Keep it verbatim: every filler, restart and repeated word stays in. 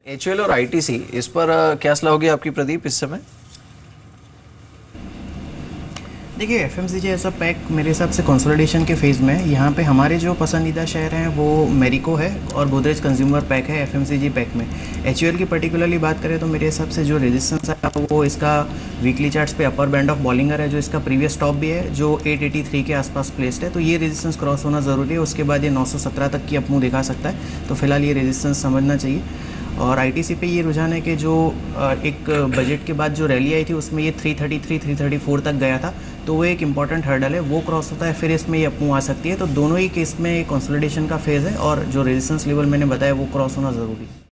HUL और ITC, इस पर अ, क्या सलाह होगी आपकी प्रदीप इस समय? देखिए, एफएमसीजी ऐसा पैक मेरे हिसाब से कंसोलिडेशन के फेज़ में है। यहाँ पे हमारे जो पसंदीदा शेयर हैं वो मेरिको है और गोदरेज कंज्यूमर पैक है एफएमसीजी पैक में। एचयूएल की पर्टिकुलरली बात करें तो मेरे हिसाब से जो रेजिस्टेंस है वो इसका वीकली चार्ट्स पे अपर बैंड ऑफ बॉलिंगर है, जो इसका प्रीवियस टॉप भी है, जो एट एटी थ्री के आसपास प्लेस्ड है। तो ये रेजिस्टेंस क्रॉस होना ज़रूरी है, उसके बाद ये नौ सौ सत्रह तक की अप मूव दिखा सकता है। तो फिलहाल ये रेजिस्टेंस समझना चाहिए। और आईटीसी पे ये रुझान है कि जो एक बजट के बाद जो रैली आई थी उसमें ये three thirty three, three thirty four तक गया था, तो वो एक इंपॉर्टेंट हर्डल है, वो क्रॉस होता है फिर इसमें ये अपमूव आ सकती है। तो दोनों ही केस में कंसोलिडेशन का फेज़ है और जो रेजिस्टेंस लेवल मैंने बताया वो क्रॉस होना ज़रूरी है।